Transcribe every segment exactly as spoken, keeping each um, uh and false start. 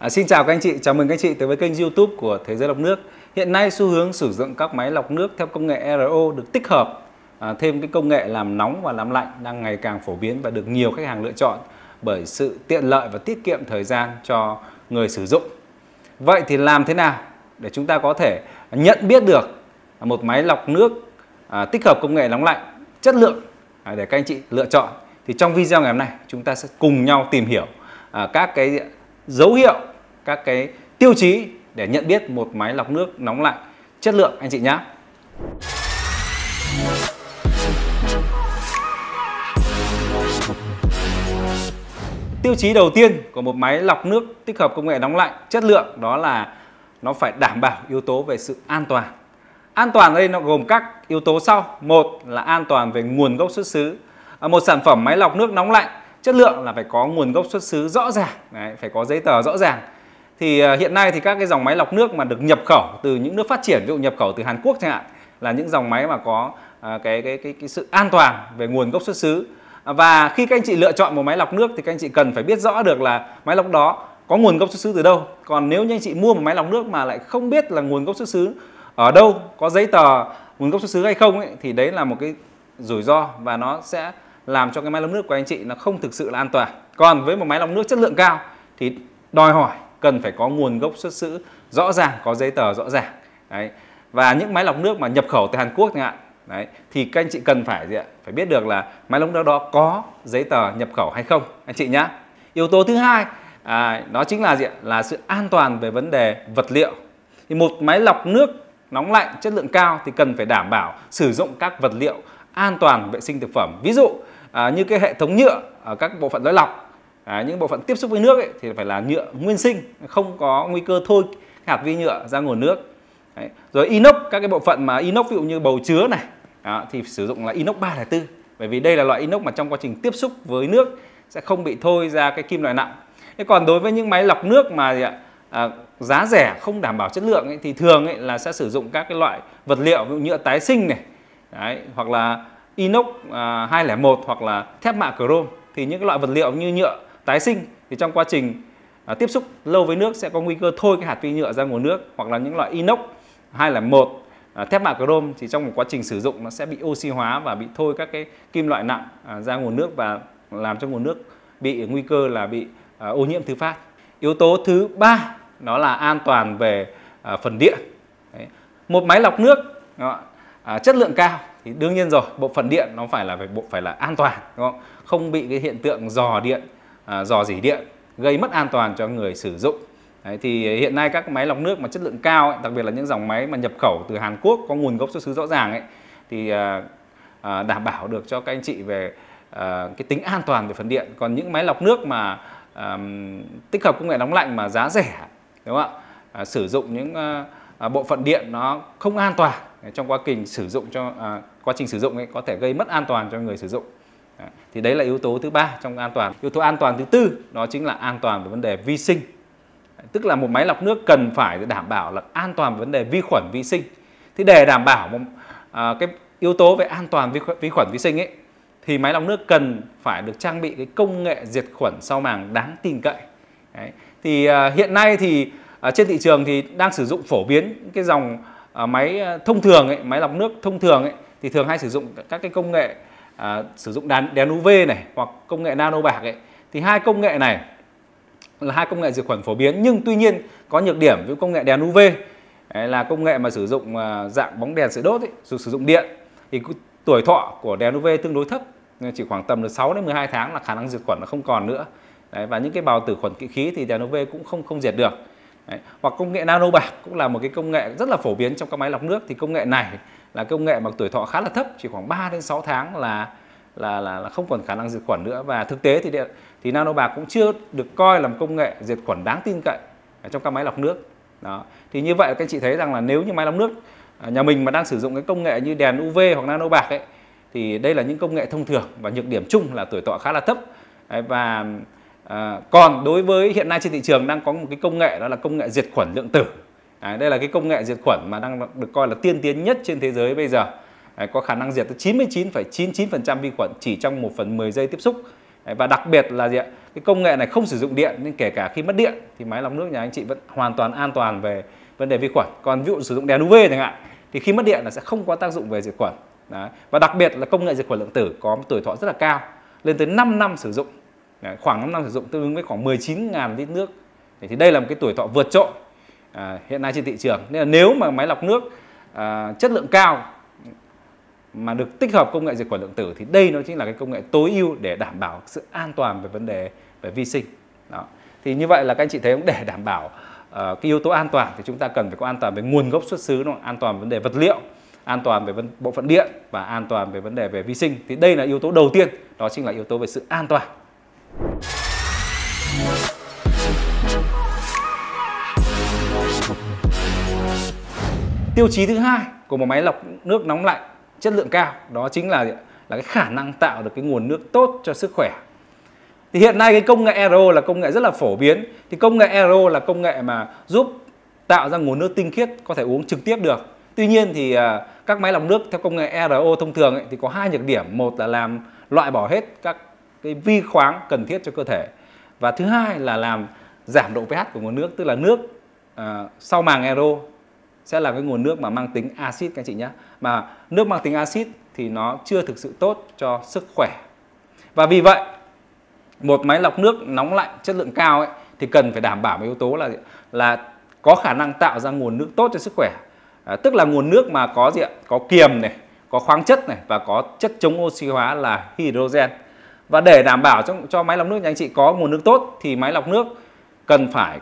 À, xin chào các anh chị, chào mừng các anh chị tới với kênh YouTube của Thế giới lọc nước. Hiện nay xu hướng sử dụng các máy lọc nước theo công nghệ rờ o được tích hợp à, thêm cái công nghệ làm nóng và làm lạnh đang ngày càng phổ biến và được nhiều khách hàng lựa chọn bởi sự tiện lợi và tiết kiệm thời gian cho người sử dụng. Vậy thì làm thế nào để chúng ta có thể nhận biết được một máy lọc nước à, tích hợp công nghệ nóng lạnh chất lượng à, để các anh chị lựa chọn? Thì trong video ngày hôm nay chúng ta sẽ cùng nhau tìm hiểu à, các cái dấu hiệu, các cái tiêu chí để nhận biết một máy lọc nước nóng lạnh chất lượng anh chị nhé. Tiêu chí đầu tiên của một máy lọc nước tích hợp công nghệ nóng lạnh chất lượng đó là nó phải đảm bảo yếu tố về sự an toàn. An toàn ở đây nó gồm các yếu tố sau. Một là an toàn về nguồn gốc xuất xứ. Một sản phẩm máy lọc nước nóng lạnh chất lượng là phải có nguồn gốc xuất xứ rõ ràng, đấy, phải có giấy tờ rõ ràng. Thì uh, hiện nay thì các cái dòng máy lọc nước mà được nhập khẩu từ những nước phát triển, ví dụ nhập khẩu từ Hàn Quốc chẳng hạn, là những dòng máy mà có uh, cái, cái, cái, cái sự an toàn về nguồn gốc xuất xứ. Và khi các anh chị lựa chọn một máy lọc nước thì các anh chị cần phải biết rõ được là máy lọc đó có nguồn gốc xuất xứ từ đâu. Còn nếu như anh chị mua một máy lọc nước mà lại không biết là nguồn gốc xuất xứ ở đâu, có giấy tờ nguồn gốc xuất xứ hay không ấy, thì đấy là một cái rủi ro và nó sẽ làm cho cái máy lọc nước của anh chị nó không thực sự là an toàn. Còn với một máy lọc nước chất lượng cao thì đòi hỏi cần phải có nguồn gốc xuất xứ rõ ràng, có giấy tờ rõ ràng. Đấy. Và những máy lọc nước mà nhập khẩu từ Hàn Quốc chẳng hạn, đấy, thì các anh chị cần phải gì ạ? Phải biết được là máy lọc nước đó có giấy tờ nhập khẩu hay không anh chị nhé. Yếu tố thứ hai à, đó chính là gì ạ? Là sự an toàn về vấn đề vật liệu. Thì một máy lọc nước nóng lạnh chất lượng cao thì cần phải đảm bảo sử dụng các vật liệu an toàn vệ sinh thực phẩm. Ví dụ à, như cái hệ thống nhựa ở các bộ phận lõi lọc, à, những bộ phận tiếp xúc với nước ấy, thì phải là nhựa nguyên sinh, không có nguy cơ thôi hạt vi nhựa ra nguồn nước. Đấy. Rồi inox, các cái bộ phận mà inox ví dụ như bầu chứa này đó, thì sử dụng là inox ba không bốn, bởi vì đây là loại inox mà trong quá trình tiếp xúc với nước sẽ không bị thôi ra cái kim loại nặng. Thế còn đối với những máy lọc nước mà gì ạ? À, giá rẻ không đảm bảo chất lượng ấy, thì thường ấy là sẽ sử dụng các cái loại vật liệu ví dụ nhựa tái sinh này, đấy, hoặc là inox à, hai không một hoặc là thép mạ chrome. Thì những cái loại vật liệu như nhựa tái sinh thì trong quá trình à, tiếp xúc lâu với nước sẽ có nguy cơ thôi cái hạt vi nhựa ra nguồn nước, hoặc là những loại inox hai không một à, thép mạ chrome thì trong một quá trình sử dụng nó sẽ bị oxy hóa và bị thôi các cái kim loại nặng à, ra nguồn nước và làm cho nguồn nước bị nguy cơ là bị à, ô nhiễm thứ phát. Yếu tố thứ ba đó là an toàn về à, phần điện. Đấy. Một máy lọc nước đó, à, chất lượng cao thì đương nhiên rồi, bộ phận điện nó phải là phải bộ phải là an toàn, đúng không? Không bị cái hiện tượng rò điện, à, rò rỉ điện gây mất an toàn cho người sử dụng. Đấy, thì hiện nay các máy lọc nước mà chất lượng cao ấy, đặc biệt là những dòng máy mà nhập khẩu từ Hàn Quốc có nguồn gốc xuất xứ rõ ràng ấy, thì à, à, đảm bảo được cho các anh chị về à, cái tính an toàn về phần điện. Còn những máy lọc nước mà à, tích hợp công nghệ nóng lạnh mà giá rẻ, đúng không ạ? À, sử dụng những à, à, bộ phận điện nó không an toàn trong quá trình sử dụng cho à, quá trình sử dụng ấy có thể gây mất an toàn cho người sử dụng. À, thì đấy là yếu tố thứ ba trong an toàn. Yếu tố an toàn thứ tư đó chính là an toàn về vấn đề vi sinh. À, tức là một máy lọc nước cần phải đảm bảo là an toàn về vấn đề vi khuẩn vi sinh. Thì để đảm bảo một, à, cái yếu tố về an toàn vi, vi khuẩn vi sinh ấy, thì máy lọc nước cần phải được trang bị cái công nghệ diệt khuẩn sau màng đáng tin cậy. Đấy. Thì à, hiện nay thì à, trên thị trường thì đang sử dụng phổ biến những cái dòng à, máy thông thường ấy, máy lọc nước thông thường ấy, thì thường hay sử dụng các cái công nghệ à, sử dụng đèn, đèn u vê này hoặc công nghệ nano bạc ấy. Thì hai công nghệ này là hai công nghệ diệt khuẩn phổ biến, nhưng tuy nhiên có nhược điểm với công nghệ đèn u vê đấy, là công nghệ mà sử dụng à, dạng bóng đèn sưởi đốt ấy, sử, sử dụng điện thì tuổi thọ của đèn u vê tương đối thấp, chỉ khoảng tầm được sáu đến mười hai tháng là khả năng diệt khuẩn nó không còn nữa. Đấy, và những cái bào tử khuẩn kỵ khí thì đèn u vê cũng không không diệt được. Đấy. Hoặc công nghệ nano bạc cũng là một cái công nghệ rất là phổ biến trong các máy lọc nước. Thì công nghệ này là công nghệ mà tuổi thọ khá là thấp, chỉ khoảng ba đến sáu tháng là là, là là không còn khả năng diệt khuẩn nữa. Và thực tế thì điện, thì nano bạc cũng chưa được coi là một công nghệ diệt khuẩn đáng tin cậy trong các máy lọc nước. Đó. Thì như vậy các anh chị thấy rằng là nếu như máy lọc nước nhà mình mà đang sử dụng cái công nghệ như đèn u vê hoặc nano bạc ấy, thì đây là những công nghệ thông thường và nhược điểm chung là tuổi thọ khá là thấp. Đấy, và à, còn đối với hiện nay trên thị trường đang có một cái công nghệ đó là công nghệ diệt khuẩn lượng tử. Đấy, đây là cái công nghệ diệt khuẩn mà đang được coi là tiên tiến nhất trên thế giới bây giờ. Đấy, có khả năng diệt tới chín mươi chín phẩy chín mươi chín phần trăm vi khuẩn chỉ trong một phần mười giây tiếp xúc. Đấy, và đặc biệt là gì ạ? cái công nghệ này không sử dụng điện, nên kể cả khi mất điện thì máy lọc nước nhà anh chị vẫn hoàn toàn an toàn về vấn đề vi khuẩn. Còn ví dụ sử dụng đèn u vê chẳng hạn thì khi mất điện là sẽ không có tác dụng về diệt khuẩn. Đấy. Và đặc biệt là công nghệ diệt khuẩn lượng tử có tuổi thọ rất là cao, lên tới năm năm sử dụng. Đấy, khoảng năm năm sử dụng tương ứng với khoảng mười chín nghìn lít nước. Thì đây là một cái tuổi thọ vượt trội à, hiện nay trên thị trường. Nên là nếu mà máy lọc nước à, chất lượng cao mà được tích hợp công nghệ diệt khuẩn lượng tử thì đây nó chính là cái công nghệ tối ưu để đảm bảo sự an toàn về vấn đề về vi sinh. Đó. Thì như vậy là các anh chị thấy để đảm bảo uh, cái yếu tố an toàn thì chúng ta cần phải có an toàn về nguồn gốc xuất xứ, đúng không? An toàn về vấn đề vật liệu, an toàn về vấn bộ phận điện và an toàn về vấn đề về vi sinh. Thì đây là yếu tố đầu tiên, đó chính là yếu tố về sự an toàn. Tiêu chí thứ hai của một máy lọc nước nóng lạnh chất lượng cao đó chính là là cái khả năng tạo được cái nguồn nước tốt cho sức khỏe. Thì hiện nay cái công nghệ rờ o là công nghệ rất là phổ biến. Thì công nghệ rờ o là công nghệ mà giúp tạo ra nguồn nước tinh khiết có thể uống trực tiếp được. Tuy nhiên thì uh, các máy lọc nước theo công nghệ rờ o thông thường ấy, thì có hai nhược điểm. Một là làm loại bỏ hết các cái vi khoáng cần thiết cho cơ thể. Và thứ hai là làm giảm độ pH của nguồn nước, tức là nước uh, sau màng rờ o sẽ là cái nguồn nước mà mang tính axit các anh chị nhé. Mà nước mang tính axit thì nó chưa thực sự tốt cho sức khỏe. Và vì vậy một máy lọc nước nóng lạnh chất lượng cao ấy, thì cần phải đảm bảo một yếu tố là là có khả năng tạo ra nguồn nước tốt cho sức khỏe. À, tức là nguồn nước mà có gì ạ? Có kiềm này, có khoáng chất này và có chất chống oxy hóa là hydrogen. Và để đảm bảo cho, cho máy lọc nước nhà anh chị có nguồn nước tốt thì máy lọc nước cần phải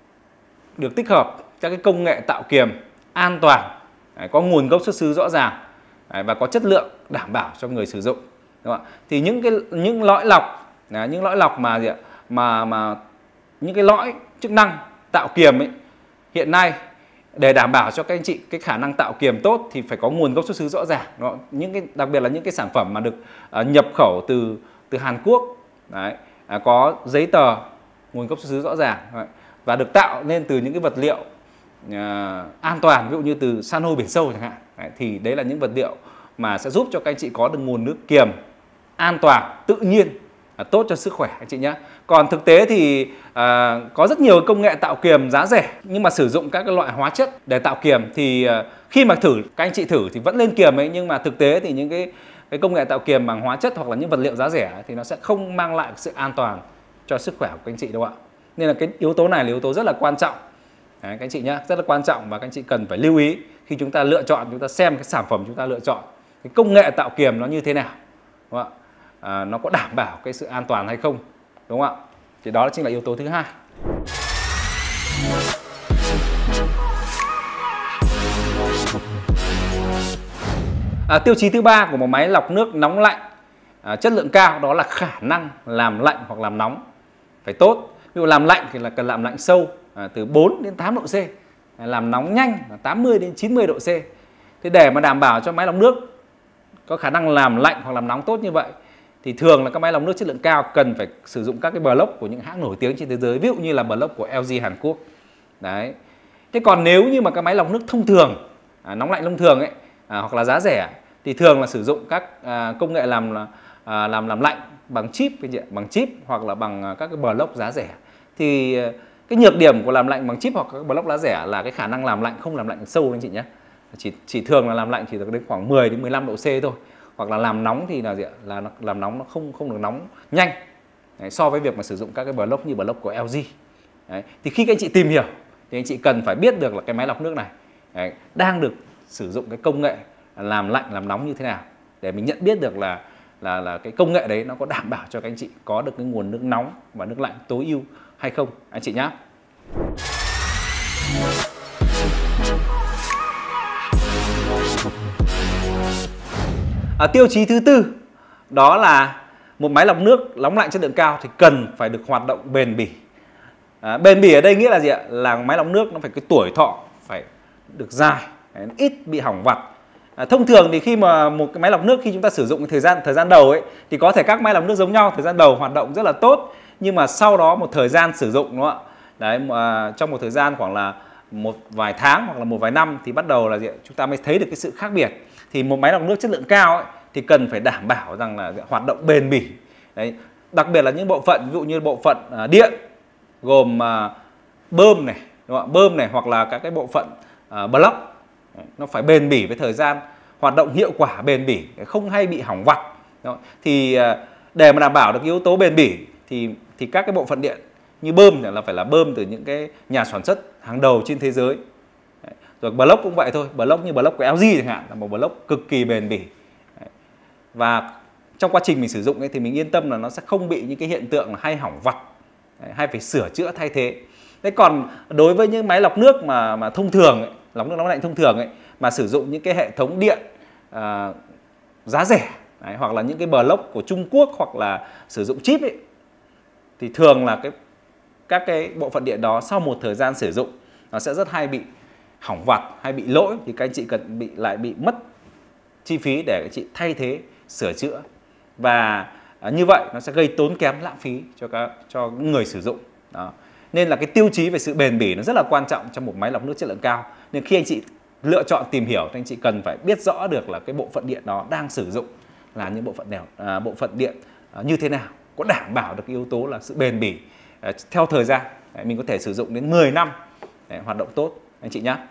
được tích hợp các cái công nghệ tạo kiềm an toàn, đấy, có nguồn gốc xuất xứ rõ ràng, đấy, và có chất lượng đảm bảo cho người sử dụng. Đúng không? Thì những cái những lõi lọc, đấy, những lõi lọc mà gì ạ? mà mà những cái lõi chức năng tạo kiềm ấy, hiện nay để đảm bảo cho các anh chị cái khả năng tạo kiềm tốt thì phải có nguồn gốc xuất xứ rõ ràng. Đó, những cái đặc biệt là những cái sản phẩm mà được uh, nhập khẩu từ từ Hàn Quốc, đấy, uh, có giấy tờ nguồn gốc xuất xứ rõ ràng, đấy, và được tạo nên từ những cái vật liệu uh, an toàn, ví dụ như từ san hô biển sâu chẳng hạn. Đấy, thì đấy là những vật liệu mà sẽ giúp cho các anh chị có được nguồn nước kiềm an toàn, tự nhiên, uh, tốt cho sức khỏe anh chị nhé. Còn thực tế thì à, có rất nhiều công nghệ tạo kiềm giá rẻ, nhưng mà sử dụng các cái loại hóa chất để tạo kiềm thì à, khi mà thử các anh chị thử thì vẫn lên kiềm ấy, nhưng mà thực tế thì những cái cái công nghệ tạo kiềm bằng hóa chất hoặc là những vật liệu giá rẻ thì nó sẽ không mang lại sự an toàn cho sức khỏe của các anh chị đâu ạ. Nên là cái yếu tố này là yếu tố rất là quan trọng. Đấy, các anh chị nhé, rất là quan trọng và các anh chị cần phải lưu ý khi chúng ta lựa chọn, chúng ta xem cái sản phẩm chúng ta lựa chọn cái công nghệ tạo kiềm nó như thế nào, đúng không ạ? À, nó có đảm bảo cái sự an toàn hay không, đúng không ạ? Thì đó chính là yếu tố thứ hai. À, tiêu chí thứ ba của một máy lọc nước nóng lạnh à, chất lượng cao đó là khả năng làm lạnh hoặc làm nóng phải tốt. Ví dụ làm lạnh thì là cần làm lạnh sâu à, từ bốn đến tám độ C, à, làm nóng nhanh là tám mươi đến chín mươi độ C. Thì để mà đảm bảo cho máy lọc nước có khả năng làm lạnh hoặc làm nóng tốt như vậy thì thường là các máy lọc nước chất lượng cao cần phải sử dụng các cái block của những hãng nổi tiếng trên thế giới, ví dụ như là block của lờ giê Hàn Quốc. Đấy. Thế còn nếu như mà các máy lọc nước thông thường, à, nóng lạnh thông thường ấy, à, hoặc là giá rẻ thì thường là sử dụng các à, công nghệ làm à, làm làm lạnh bằng chip, bằng chip hoặc là bằng các cái block giá rẻ. Thì cái nhược điểm của làm lạnh bằng chip hoặc các block giá rẻ là cái khả năng làm lạnh không làm lạnh sâu anh chị nhé. Chỉ chỉ thường là làm lạnh chỉ được đến khoảng mười đến mười lăm độ C thôi. Hoặc là làm nóng thì là gì ạ? Là làm nóng nó không không được nóng nhanh. Đấy, so với việc mà sử dụng các cái block như block của lờ giê. Đấy, thì khi các anh chị tìm hiểu thì anh chị cần phải biết được là cái máy lọc nước này đấy, đang được sử dụng cái công nghệ làm lạnh làm nóng như thế nào để mình nhận biết được là là là cái công nghệ đấy nó có đảm bảo cho các anh chị có được cái nguồn nước nóng và nước lạnh tối ưu hay không anh chị nhé. À, tiêu chí thứ tư đó là một máy lọc nước nóng lạnh chất lượng cao thì cần phải được hoạt động bền bỉ. À, bền bỉ ở đây nghĩa là gì ạ? Là máy lọc nước nó phải cái tuổi thọ phải được dài, ít bị hỏng vặt. À, thông thường thì khi mà một cái máy lọc nước khi chúng ta sử dụng thời gian thời gian đầu ấy thì có thể các máy lọc nước giống nhau, thời gian đầu hoạt động rất là tốt, nhưng mà sau đó một thời gian sử dụng, đúng không ạ? Đấy, mà trong một thời gian khoảng là một vài tháng hoặc là một vài năm thì bắt đầu là gì ạ? Chúng ta mới thấy được cái sự khác biệt. Thì một máy lọc nước chất lượng cao ấy, thì cần phải đảm bảo rằng là hoạt động bền bỉ. Đấy, đặc biệt là những bộ phận ví dụ như bộ phận à, điện gồm à, bơm này, đúng không? Bơm này hoặc là các cái bộ phận à, block, nó phải bền bỉ với thời gian, hoạt động hiệu quả, bền bỉ, không hay bị hỏng vặt. Thì à, để mà đảm bảo được yếu tố bền bỉ thì thì các cái bộ phận điện như bơm là phải là bơm từ những cái nhà sản xuất hàng đầu trên thế giới. Rồi block cũng vậy thôi, block như block của L G chẳng hạn là một block cực kỳ bền bỉ. Và trong quá trình mình sử dụng ấy, thì mình yên tâm là nó sẽ không bị những cái hiện tượng là hay hỏng vặt, hay phải sửa chữa thay thế. Thế còn đối với những máy lọc nước mà mà thông thường ấy, lọc nước nóng lạnh thông thường ấy, mà sử dụng những cái hệ thống điện à, giá rẻ đấy, hoặc là những cái block của Trung Quốc hoặc là sử dụng chip ấy, thì thường là cái các cái bộ phận điện đó sau một thời gian sử dụng nó sẽ rất hay bị hỏng vặt hay bị lỗi, thì các anh chị cần bị lại bị mất chi phí để các chị thay thế sửa chữa, và à, như vậy nó sẽ gây tốn kém lãng phí cho các cho những người sử dụng đó. Nên là cái tiêu chí về sự bền bỉ nó rất là quan trọng trong một máy lọc nước chất lượng cao. Nên khi anh chị lựa chọn tìm hiểu thì anh chị cần phải biết rõ được là cái bộ phận điện đó đang sử dụng là những bộ phận nào, à, bộ phận điện à, như thế nào, có đảm bảo được cái yếu tố là sự bền bỉ à, theo thời gian. Đấy, mình có thể sử dụng đến mười năm để hoạt động tốt anh chị nhé.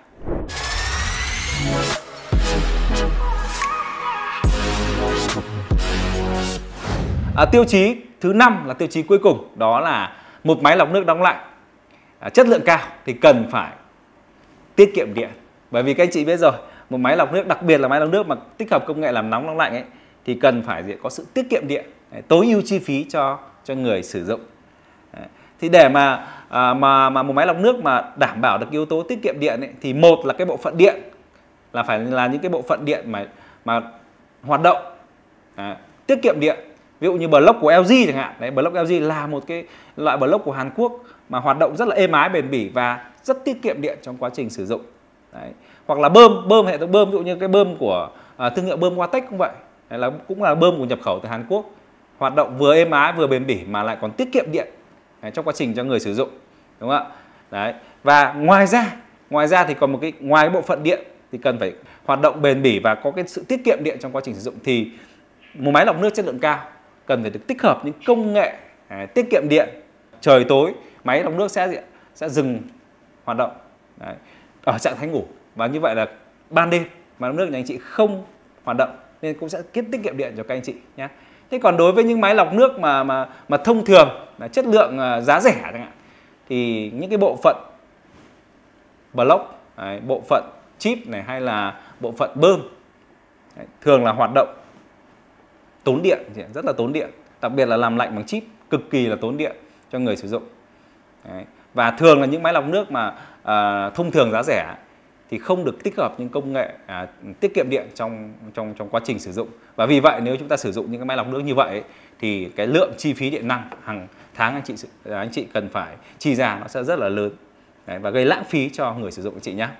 À, tiêu chí thứ năm là tiêu chí cuối cùng, đó là một máy lọc nước nóng lạnh à, chất lượng cao thì cần phải tiết kiệm điện. Bởi vì các anh chị biết rồi, một máy lọc nước, đặc biệt là máy lọc nước mà tích hợp công nghệ làm nóng nóng lạnh ấy, thì cần phải có sự tiết kiệm điện, tối ưu chi phí cho cho người sử dụng. Thì để mà à, mà mà một máy lọc nước mà đảm bảo được yếu tố tiết kiệm điện ấy, thì một là cái bộ phận điện là phải là những cái bộ phận điện mà mà hoạt động à, tiết kiệm điện. Ví dụ như block của L G chẳng hạn, đấy, block L G là một cái loại block của Hàn Quốc mà hoạt động rất là êm ái, bền bỉ và rất tiết kiệm điện trong quá trình sử dụng. Đấy. Hoặc là bơm, bơm hệ thống bơm, ví dụ như cái bơm của à, thương hiệu bơm Watech cũng vậy, đấy là cũng là bơm của nhập khẩu từ Hàn Quốc, hoạt động vừa êm ái vừa bền bỉ mà lại còn tiết kiệm điện đấy, trong quá trình cho người sử dụng, đúng không ạ? Đấy. Và ngoài ra, ngoài ra thì còn một cái ngoài cái bộ phận điện thì cần phải hoạt động bền bỉ và có cái sự tiết kiệm điện trong quá trình sử dụng, thì một máy lọc nước chất lượng cao cần phải được tích hợp những công nghệ à, tiết kiệm điện. Trời tối máy lọc nước sẽ sẽ dừng hoạt động đấy, ở trạng thái ngủ, và như vậy là ban đêm máy lọc nước nhà anh chị không hoạt động, nên cũng sẽ tiết tiết kiệm điện cho các anh chị nhé. Thế còn đối với những máy lọc nước mà mà mà thông thường là chất lượng uh, giá rẻ chẳng hạn, thì những cái bộ phận block, đấy, bộ phận chip này hay là bộ phận bơm đấy, thường là hoạt động tốn điện, rất là tốn điện, đặc biệt là làm lạnh bằng chip cực kỳ là tốn điện cho người sử dụng. Đấy. Và thường là những máy lọc nước mà à, thông thường giá rẻ thì không được tích hợp những công nghệ à, tiết kiệm điện trong trong trong quá trình sử dụng. Và vì vậy nếu chúng ta sử dụng những cái máy lọc nước như vậy ấy, thì cái lượng chi phí điện năng hàng tháng anh chị anh chị cần phải chi ra nó sẽ rất là lớn. Đấy, và gây lãng phí cho người sử dụng anh chị nhé.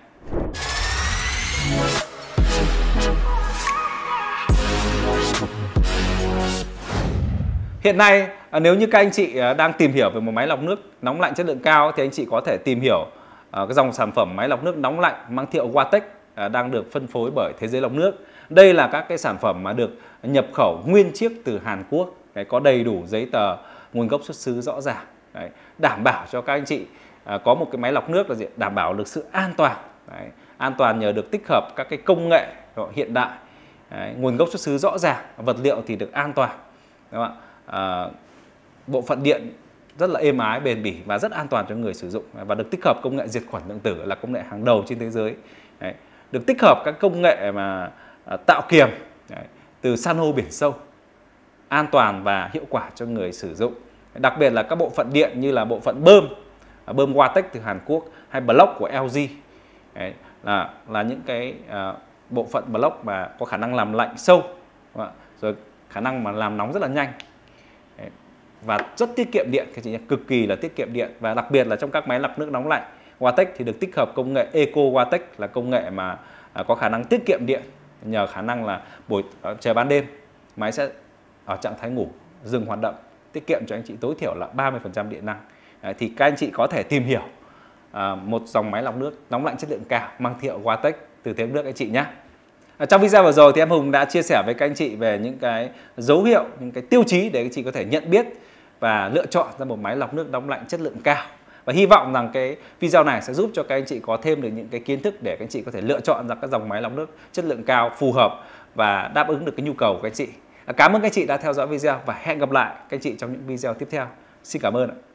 Hiện nay nếu như các anh chị đang tìm hiểu về một máy lọc nước nóng lạnh chất lượng cao thì anh chị có thể tìm hiểu cái dòng sản phẩm máy lọc nước nóng lạnh mang hiệu Watech đang được phân phối bởi Thế giới lọc nước. Đây là các cái sản phẩm mà được nhập khẩu nguyên chiếc từ Hàn Quốc, có đầy đủ giấy tờ nguồn gốc xuất xứ rõ ràng, đấy, đảm bảo cho các anh chị có một cái máy lọc nước là gì? Đảm bảo được sự an toàn, đấy, an toàn nhờ được tích hợp các cái công nghệ hiện đại, đấy, nguồn gốc xuất xứ rõ ràng, vật liệu thì được an toàn, đúng không ạ? À, bộ phận điện rất là êm ái, bền bỉ và rất an toàn cho người sử dụng, và được tích hợp công nghệ diệt khuẩn lượng tử là công nghệ hàng đầu trên thế giới. Đấy, được tích hợp các công nghệ mà à, tạo kiềm đấy, từ san hô biển sâu, an toàn và hiệu quả cho người sử dụng. Đặc biệt là các bộ phận điện như là bộ phận bơm, bơm Watech từ Hàn Quốc hay block của L G, đấy, là là những cái à, bộ phận block mà có khả năng làm lạnh sâu, rồi khả năng mà làm nóng rất là nhanh. Đấy, và rất tiết kiệm điện, các chị nhé, cực kỳ là tiết kiệm điện. Và đặc biệt là trong các máy lọc nước nóng lạnh Watech thì được tích hợp công nghệ Eco Watech, là công nghệ mà à, có khả năng tiết kiệm điện nhờ khả năng là buổi trời ban đêm máy sẽ ở trạng thái ngủ, dừng hoạt động, tiết kiệm cho anh chị tối thiểu là ba mươi phần trăm điện năng. Đấy, thì các anh chị có thể tìm hiểu à, một dòng máy lọc nước nóng lạnh chất lượng cao mang hiệu Watech từ Thế Giới nước anh chị nhé. À, trong video vừa rồi thì em Hùng đã chia sẻ với các anh chị về những cái dấu hiệu, những cái tiêu chí để anh chị có thể nhận biết và lựa chọn ra một máy lọc nước đóng lạnh chất lượng cao. Và hy vọng rằng cái video này sẽ giúp cho các anh chị có thêm được những cái kiến thức để các anh chị có thể lựa chọn ra các dòng máy lọc nước chất lượng cao phù hợp và đáp ứng được cái nhu cầu của các anh chị. Cảm ơn các anh chị đã theo dõi video và hẹn gặp lại các anh chị trong những video tiếp theo. Xin cảm ơn ạ.